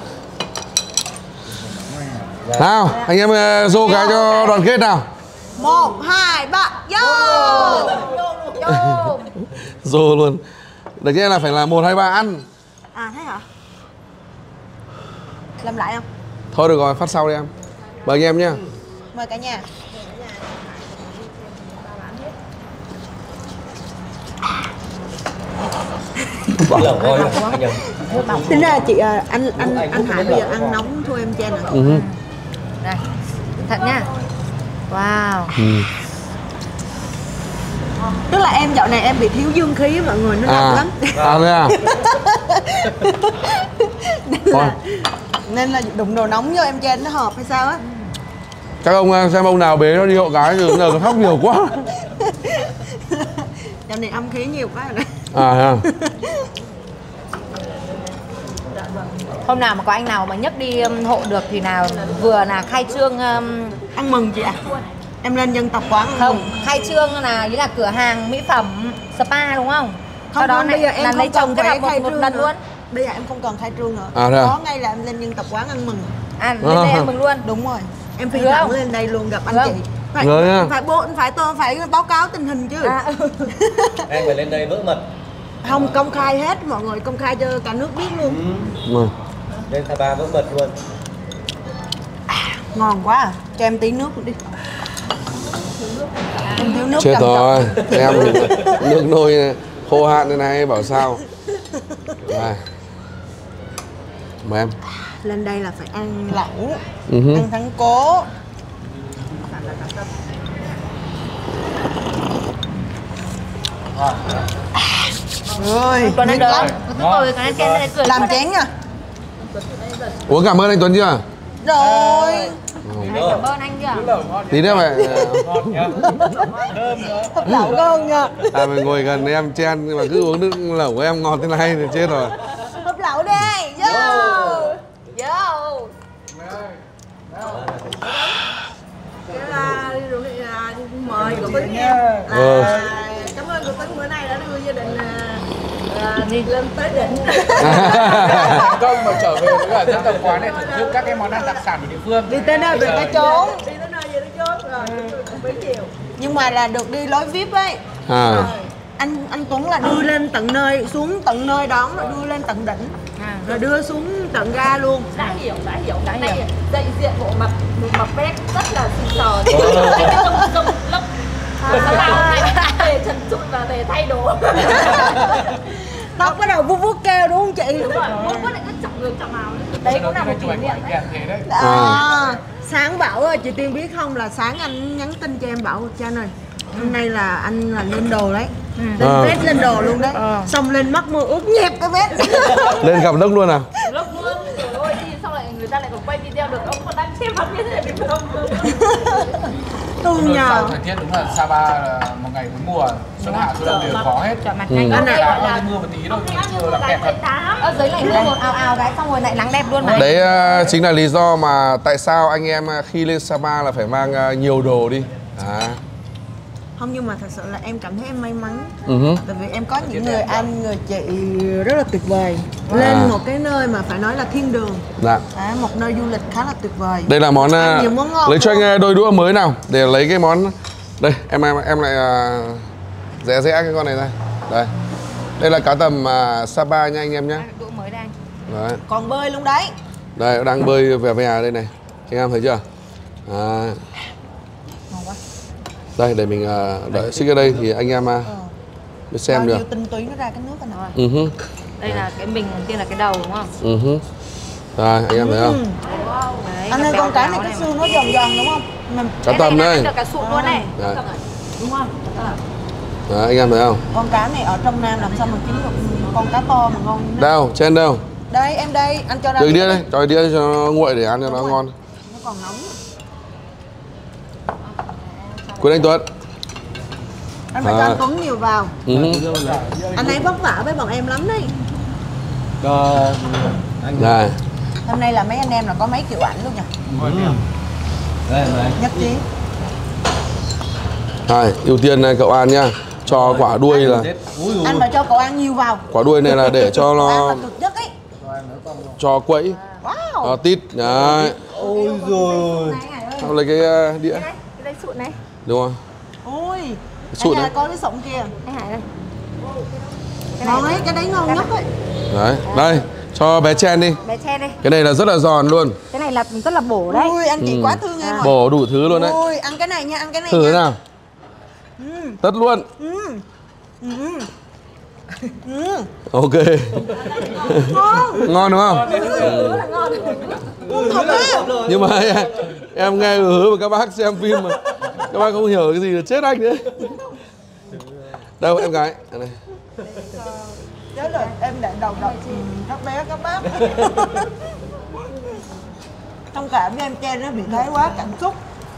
Nào, anh em dô cái cho đoàn kết nào. 1, 2, 3, vô. Dô luôn. Được chứ là phải là 1, 2, 3 ăn. À thế hả? Làm lại không? Thôi được rồi, phát sau đi em. Mời anh em nhá. Mời cả nhà. Lẩu thôi anh nhầm. Tính ra chị anh Hải bây giờ ăn nóng thôi em Chen ạ. Đây, thật nha. Wow. Tức là em dạo này em bị thiếu dương khí mọi người, nó đau lắm. Thế à? Nên là đụng đồ nóng vô em Chen nó hợp hay sao á. Các ông xem ông nào bế nó đi hộ gái rồi giờ nó khóc nhiều quá. Dạo này âm khí nhiều quá rồi. À. Hôm nào mà có anh nào mà nhấc đi hộ được thì nào vừa là khai trương ăn mừng chị ạ. Em lên dân tập quán Không, khai trương là ý là cửa hàng mỹ phẩm spa đúng không? Sau đó bây giờ em là không lấy chồng cần kết phải hợp khai một trương lần nữa. luôn. Bây giờ em không cần khai trương nữa. Có ngay là em lên dân tập quán ăn mừng. À, lên đây ăn mừng luôn. Đúng rồi. Em phi Được thẳng không? lên đây luôn gặp anh Được chị. Phải phải báo cáo tình hình chứ. Em phải lên đây vỡ mật. Không công khai hết, mọi người công khai cho cả nước biết luôn. Lên Sapa vỡ mật luôn. Ngon quá à. Cho em tí nước đi. Em thiếu nước. Chết rồi. Em nước nôi khô hạn thế này bảo sao. Đây. Mời em. Lên đây là phải ăn lẩu, ăn thắng cố. Rồi, Tuấn ăn được không? Ngon. làm chén nha. Uống cảm ơn anh Tuấn chưa? Rồi. Cảm ơn anh chưa? Tí nữa mày. Hấp lẩu ngon nha. À mày ngồi gần em chen nhưng mà cứ uống nước lẩu của em ngon thế này thì chết rồi. Hấp lẩu đây. Vô. Vô. Mời của Tuấn nha. Cảm ơn của Tuấn bữa nay đã đưa gia đình lên tới đỉnh. Công mà trở về với cả dân tộc quán để thưởng thức các cái món ăn đặc sản của địa phương. Đi tới nơi về tới chốn. Đi tới nơi về tới chốn rồi. Bấy chiều. Nhưng mà là được đi lối VIP ấy. Anh Tuấn là đưa lên tận nơi, xuống tận nơi đón rồi đưa lên tận đỉnh. Rồi đưa xuống tận ga luôn. Đã hiểu. Đại diện bộ mặt vét rất là xinh xò. Rông lốc. Sao về trần trụi và về thay đồ. Tóc bắt đầu vuốt keo đúng không chị? Đúng rồi, muốn có lại cứ chọc ngược chọc màu. Đấy cũng là một kỷ niệm đấy. Sáng bảo chị Tiên biết không là sáng anh nhắn tin cho em bảo cho anh ơi. Hôm nay là anh là lên đồ đấy. Lên vét lên đồ luôn đấy. Xong lên mắc mưa ướt nhẹp cái vét. Lên gặp Đức luôn à? Lúc luôn, trời ơi đi xong lại người ta lại còn quay video được ông còn đang xem hắn như thế này không? Tương nhờ. Thời tiết đúng là Sapa là một ngày bốn mùa, xuân hạ thu đông đều có hết. Anh này gọi là mưa một tí thôi, mưa là đẹp thật. Ở dưới này mưa một ào cái xong rồi lại nắng đẹp luôn mà. Đấy chính là lý do mà tại sao anh em khi lên Sapa là phải mang nhiều đồ đi. Không, nhưng mà thật sự là em cảm thấy em may mắn. Tại vì em có những người anh, người chị rất là tuyệt vời. Lên một cái nơi mà phải nói là thiên đường. Dạ. Một nơi du lịch khá là tuyệt vời. Đây là món, nhiều món ngon lấy cho anh đôi đũa mới nào để lấy cái món. Đây em lại rẽ cái con này ra. Đây. Đây là cá tầm Sapa nha anh em nhé. Đũa mới đây. Đấy. Còn bơi luôn đấy. Đây đang bơi về đây này. Anh em thấy chưa? Đây để mình đợi xích ở đây thì anh em mới xem được. Bao nhiêu tinh túy nó ra cái nước này. Đây là cái mình tiên là cái đầu đúng không? Rồi anh em thấy không? Đấy, Anh ơi con cá này cái xương nó giòn giòn đúng không? Cá tầm đây. Được cả sụn luôn này. Đấy. Đúng không? Đấy, anh em thấy không? Con cá này ở trong Nam làm sao mà kiếm được con cá to mà ngon như thế? Đâu, trên đâu? Đây em đây, anh cho ra. Đừng đĩa đây, cho đĩa cho nó nguội để ăn cho nó ngon. Nó còn nóng. Quên anh Tuấn. Anh phải cho anh Tuấn nhiều vào. Anh ấy vất vả với bọn em lắm đấy. Đây. Hôm nay là mấy anh em là có mấy kiểu ảnh luôn nhỉ? Nhất trí. Rồi, ưu tiên này cậu An nha. Cho quả đuôi là Anh phải cho cậu ăn nhiều vào. quả đuôi này là để cho nó cực nhất ấy. cho quẫy. Wow. Tít. Đấy. Ôi rồi. Xong lấy cái đĩa. Cái đây sụn này. Đúng không? Ôi. Sụn đấy. Có cái sọng kia. Anh Hải đây. Ngon ấy, cái đấy ngon nhất ấy. Đấy, đây, cho bé Chen đi. Bé che đây. Cái này là rất là giòn luôn. Cái này là rất là bổ đấy. Ui, anh chị quá thương em rồi. Bổ đủ thứ luôn đấy. Ui, ăn cái này nha, ăn cái này Thử nha. nào. Tất luôn. Ok. Ngon đúng không? Ngon thật đấy. Nhưng mà em nghe hứa mà các bác xem phim mà các bác không hiểu cái gì là chết anh nữa. Đâu em gái ở đây. Nhớ rồi, em để đầu các bé các bác. Thông cảm với em Chen nó bị thái quá cảm xúc.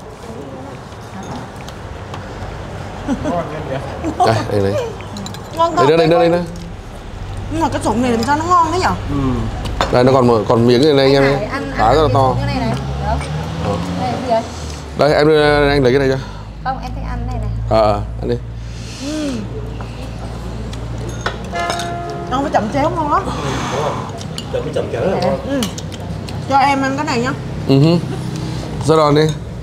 Đây, đây. Ngon thật. Đây nữa. Nhưng mà cái sụn này làm sao nó ngon thế nhở? Đây nó còn miếng này anh em nhé. Đá rất là to. Cái này này. Đó. Đây là gì vậy? Đây em anh lấy cái này cho. Không, em thích ăn này này. Ăn đi. Ăn với chậm chéo ngon lắm. Chậm chéo là ngon. Cho em ăn cái này nhá. Giơ đòn đi.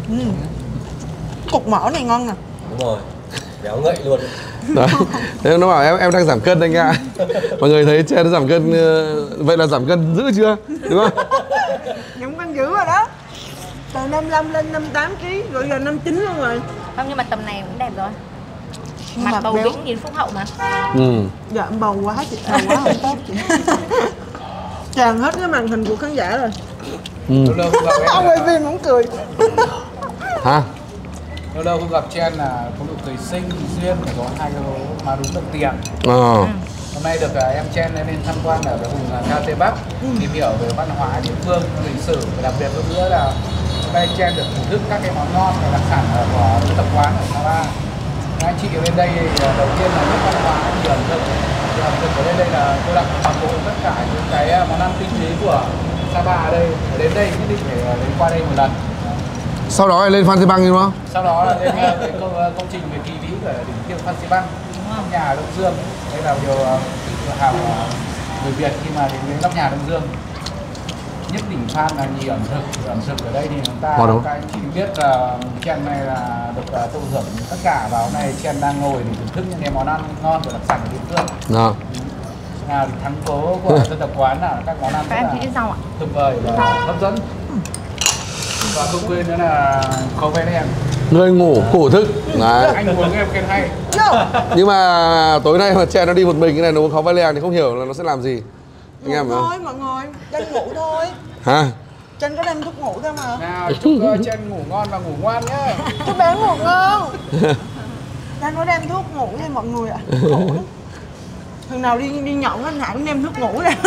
Cục mỡ này ngon nè. Đúng rồi. Béo ngậy luôn. Đấy. Thế nó bảo em đang giảm cân anh ạ. Mọi người thấy Chen nó giảm cân, vậy là giảm cân dữ chưa? Đúng không? Giảm cân dữ rồi đó. Từ 55 lên 58 kg rồi giờ 59 luôn rồi. Không, nhưng mà tầm này cũng đẹp rồi. Mặt bầu bĩnh nhìn phúc hậu mà. Dạ em bầu quá chị, bầu quá không tốt chị. Tràn hết cái màn hình của khán giả rồi. Ông quay phim cũng cười. Hả? Lâu lâu không gặp Chen là có nụ cười xinh duyên, có hai cái mà đúng đồng tiền. Hôm nay được em Chen lên tham quan ở cái vùng Cao Tây Bắc, tìm hiểu về văn hóa địa phương, lịch sử, và đặc biệt hơn nữa là hôm nay Chen được thưởng thức các cái món ngon và đặc sản của tập quán ở Sapa. Anh chị lên đây đầu tiên là rất văn hóa nhiều ẩm thực. Ẩm thực ở đây là tôi đặt toàn bộ tất cả những cái món ăn tinh túy của Sapa ở đây. Đến đây nhất định phải đến qua đây một lần. Sau đó lên Phan Xipang đúng không? Sau đó là lên cái công trình về kỳ vĩ của đỉnh Thiêng Phan Xipang, nhà Đông Dương. Đây là điều tự hào người Việt khi mà đến nóc nhà Đông Dương. Nhất đỉnh Phan là nhiều ẩm thực ở đây thì chúng ta các anh chị biết là Chen này là được thụ hưởng tất cả, và hôm nay Chen đang ngồi để thưởng thức những cái món ăn ngon và đặc sản của địa phương. Nào thì thắng cố của dân tộc quán là các món ăn rất là tuyệt vời và hấp dẫn. Và không quên nữa là khẩu ven em. Người ngủ cổ thức. Đấy. Anh uống em khen hay. Nhưng mà tối nay mà Chen nó đi một mình cái này nó uống khói vai leng thì không hiểu là nó sẽ làm gì. Anh em thôi mọi người, Chen ngủ thôi. Hả? Chen có đem thuốc ngủ thôi mà. Nào chúc Chen ngủ ngon và ngủ ngoan nhá. Chúc bé ngủ ngon. Chen có đem thuốc ngủ nha mọi người ạ. Thường nào đi nhậu anh Hải đem thuốc ngủ nè.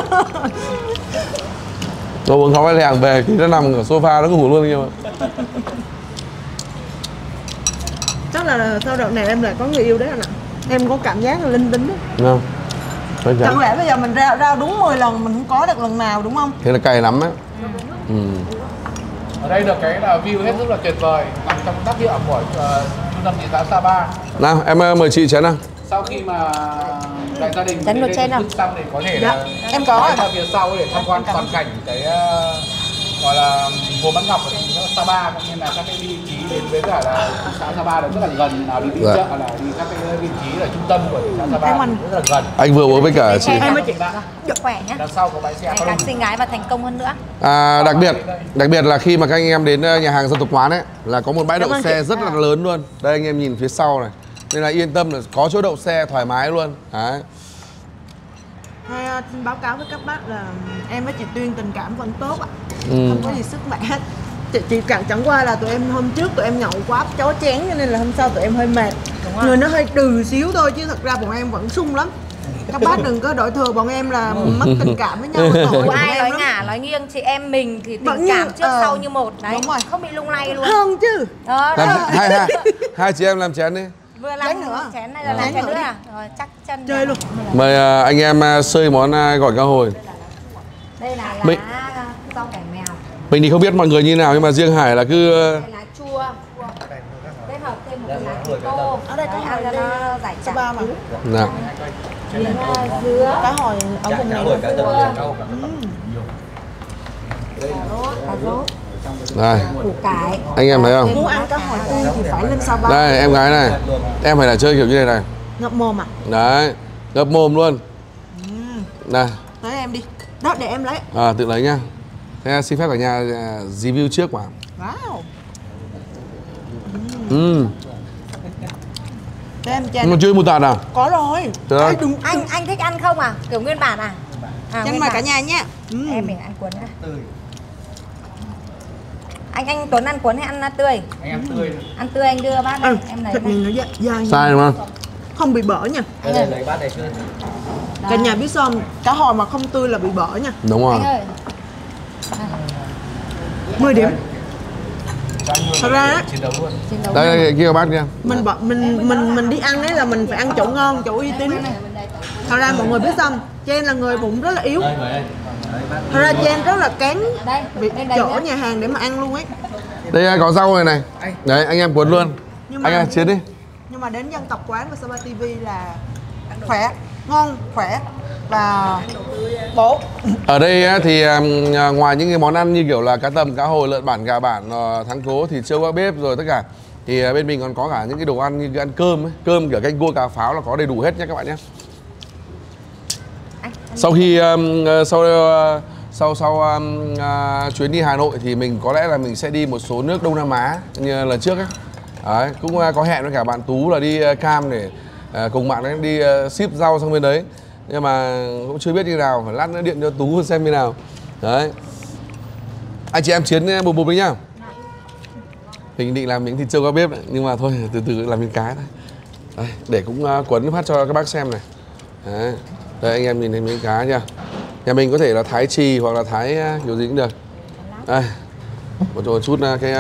Nó uống khói vai leng về khi nó nằm ở sofa nó ngủ luôn nhưng mà. Chắc là sau đợt này em lại có người yêu đấy anh ạ. Em có cảm giác là linh tính đấy. Không. Chẳng lẽ bây giờ mình ra đúng 10 lần mình không có được lần nào đúng không? Thế là cay lắm á. Ở đây được cái là view hết rất là tuyệt vời, nằm trong đắc địa của trung tâm thị xã Sapa. Nào em mời chị Chen nào. Sau khi mà đại gia đình Chén một trên nào. xong thì có thể là em có ra phía sau để tham quan toàn cảnh cái gọi là Hồ Bán Ngọc ở Sapa, cũng như là các cái vị trí đến với cả là xã Sapa là rất là gần, nào đi chợ là đi các cái vị trí ở trung tâm của xã Sapa rất là gần. Anh vừa uống với cả chị. Em chị khỏe nhá. Đằng sau có bãi xe. Ngày càng xinh gái và thành công hơn nữa. Đặc biệt là khi mà các anh em đến nhà hàng dân tộc quán ấy là có một bãi đậu xe rất là lớn luôn. Đây anh em nhìn phía sau này. Nên là yên tâm là có chỗ đậu xe thoải mái luôn. Đấy. Hay xin báo cáo với các bác là em với chị Tuyên tình cảm vẫn tốt ạ. Không có gì sức mẻ hết. Chị chẳng qua là tụi em hôm trước tụi em nhậu quá chó chén cho nên là hôm sau tụi em hơi mệt. Người nó hơi đừ xíu thôi chứ thật ra bọn em vẫn sung lắm. Các bác đừng có đổi thừa bọn em là mất tình cảm với nhau. Ai nói ngả nói nghiêng, chị em mình thì tình cảm trước sau như một đấy. Đúng rồi. Không bị lung lay luôn. Hơn chứ. Hai chị em làm chén đi. Vừa làm nữa. Chén này là làm chén nữa à? Rồi chắc chân chơi luôn. Mời anh em xơi món gỏi cá hồi. Đây là rau cải mèo. Mình thì không biết mọi người như nào nhưng mà riêng Hải là cứ đây lá chua. Kết hợp thêm một cái lá tô. Ở đây có ăn cho nó giải chặt. Nào. Dứa. Cá hồi ở vùng này. Cà rốt. Đây. Củ cải. Anh em thấy không? Muốn ăn cá hồi tươi thì phải lên Sapa. Đây em gái này. Em phải là chơi kiểu như này này. Ngập mồm à? Đấy. Ngập mồm luôn. Này. Tới em đi. Đó để em lấy. Tự lấy nhá. Thế xin phép cả nhà review trước mà. Wow. Để em chan. Mà chưa mua tạt à? Có rồi. Trời Đúng. Anh thích ăn không à? Kiểu nguyên bản à? Chan mời cả nhà nhé. Em mình ăn cuốn nhá. Anh Tuấn ăn cuốn hay ăn tươi? Anh ăn tươi. Ăn tươi anh đưa bác đây, em lấy thịt mình nó dai. Sai đúng không? Không bị bở nha. Đây lấy bát này chưa? Cả nhà biết sao không? Cá hồi mà không tươi là bị bở nha. Đúng rồi. 10 điểm. Thật ra á, đây kia bát kia. Mình đi ăn đấy là mình phải ăn chỗ ngon, chỗ uy tín. Thật ra mọi người biết sao không? Chen là người bụng rất là yếu. Thật ra Chen rất là kén chỗ nhà hàng để mà ăn luôn ấy. Đây có rau này này. Đấy anh em cuốn luôn. Anh ơi, Chiến đi. Nhưng mà đến dân tộc quán của Sapa TV là khỏe, ngon, khỏe và bổ. Ở đây thì ngoài những cái món ăn như kiểu là cá tầm, cá hồi, lợn bản, gà bản, thắng cố, thịt trâu, các bếp rồi tất cả, thì bên mình còn có cả những cái đồ ăn như ăn cơm ấy. Cơm kiểu canh cua, cà pháo là có đầy đủ hết nhé các bạn nhé. Sau khi sau chuyến đi Hà Nội thì mình có lẽ là mình sẽ đi một số nước Đông Nam Á như lần trước ấy. Đấy, cũng có hẹn với cả bạn Tú là đi Cam để cùng bạn ấy đi ship rau sang bên đấy, nhưng mà cũng chưa biết như nào, phải lát nữa điện cho Tú xem như nào. Đấy, anh chị em Chiến bụp đi nhá. Mình định làm miếng thịt trâu qua bếp đấy, nhưng mà thôi từ từ làm miếng cá thôi. Đây, để cũng quấn phát cho các bác xem này. Đấy. Đây anh em nhìn thấy miếng cá chưa? Nhà mình có thể là thái chì hoặc là thái kiểu gì cũng được. Đây, một chút cái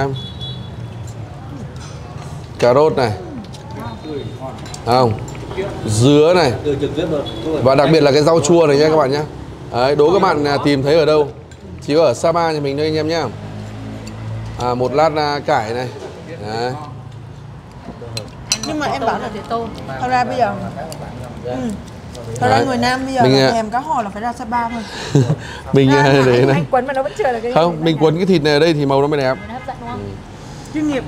cà rốt này, không, dứa này, và đặc biệt là cái rau chua này nha các bạn nhé. Đấy, đố các bạn tìm thấy ở đâu? Chỉ có ở Sapa nhà mình thôi anh em nhé. Một lát cải này. Đấy. Nhưng mà em bảo là thật ra bây giờ thật ra người Nam bây giờ mình, thèm cá hồi là phải ra Sapa thôi. Mình để này. Anh quấn mà nó vẫn chưa là cái Không, mình quấn cái thịt này ở đây thì màu nó mới đẹp. hấp dẫn đúng không? Chuyên nghiệp.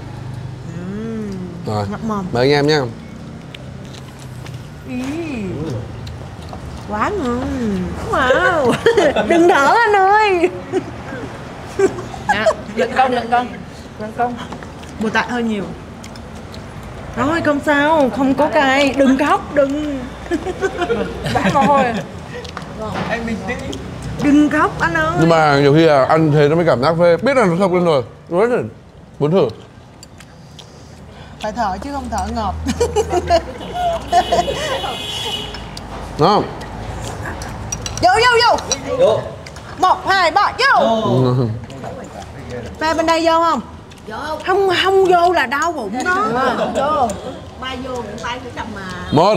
Rồi, Ngậm mồm. mời anh em nhé. Quá ngon. Wow. Đừng thở anh ơi. Lượng công. Bồ tạt hơi nhiều. Thôi không sao, không có cay. Đừng khóc, đừng. Vãi mồ hôi. Anh bình tĩnh. Đừng khóc anh ơi. Nhưng mà nhiều khi là ăn thế nó mới cảm giác phê. Biết là nó sập lên rồi, rất là muốn thử. Phải thở chứ không thở ngọt. Đó. Vô. 1, 2, 3, vô. Ba bên đây vô không? Không vô là đau bụng đó. Vô. Ba vô cũng tay phải cầm mà. 1.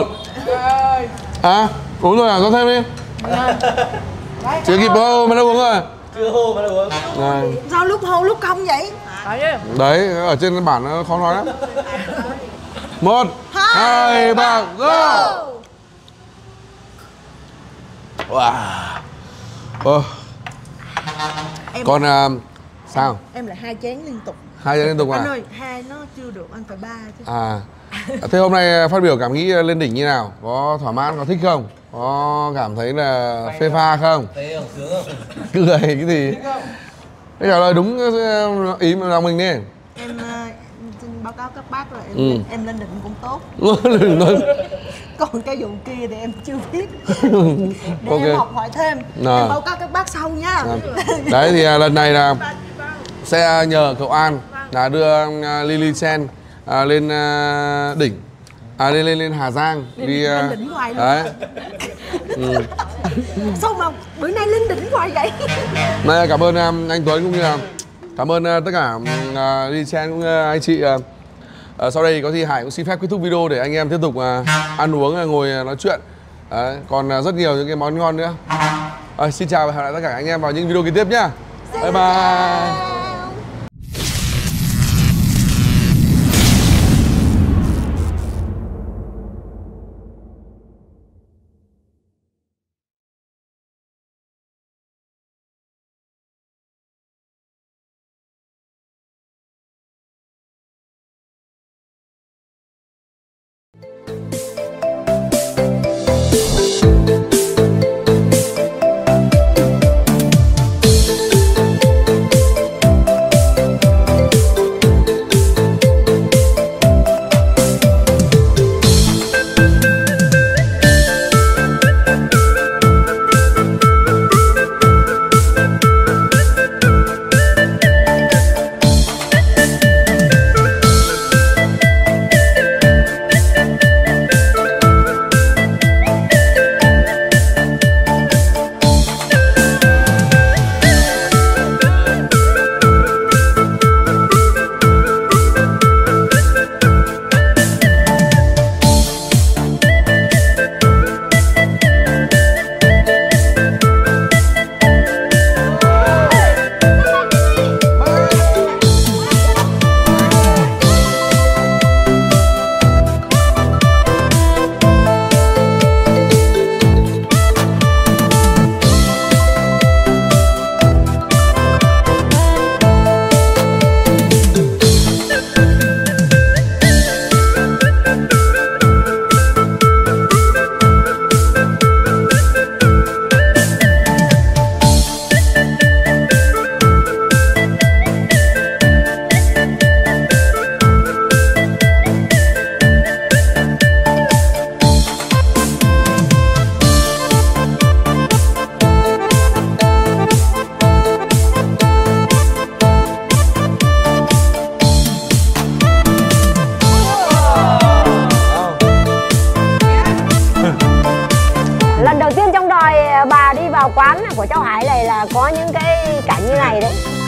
Uống rồi à? Cho thêm đi. Chưa kịp đâu mà đâu uống rồi. Chưa hô mà đâu uống. Này. Sao lúc hô lúc không vậy? Đấy, ở trên bản nó khó nói lắm. 1, 2, 3, go. Wow. Còn sao? Em lại 2 chén liên tục. 2 chén liên tục à? Anh ơi, 2 nó chưa được, anh phải 3 chứ. Thế hôm nay phát biểu cảm nghĩ lên đỉnh như nào? Có thỏa mãn, có thích không? Có cảm thấy là phê pha không? Thấy không? Sướng không? Cười cái gì? Thế trả lời đúng ý mà lòng mình đi. Em xin báo cáo các bác là em lên đỉnh cũng tốt. Còn cái vụ kia thì em chưa biết. Để em học hỏi thêm. Em báo cáo các bác sau nha. Đấy thì lần này là sẽ nhờ cậu An là đưa Lily Chen lên đỉnh, lên Hà Giang đi. Lên đỉnh hoài luôn. Đấy. Sao mà bữa nay lên đỉnh hoài vậy? Này, cảm ơn anh Tuấn cũng như là cảm ơn tất cả Lily Chen cũng anh chị. Sau đây có gì Hải cũng xin phép kết thúc video để anh em tiếp tục ăn uống, ngồi nói chuyện. Đấy, còn rất nhiều những cái món ngon nữa. Xin chào và hẹn gặp lại tất cả anh em vào những video kế tiếp nhá. Bye bye. của cháu Hải này là có những cái cảnh như này đấy.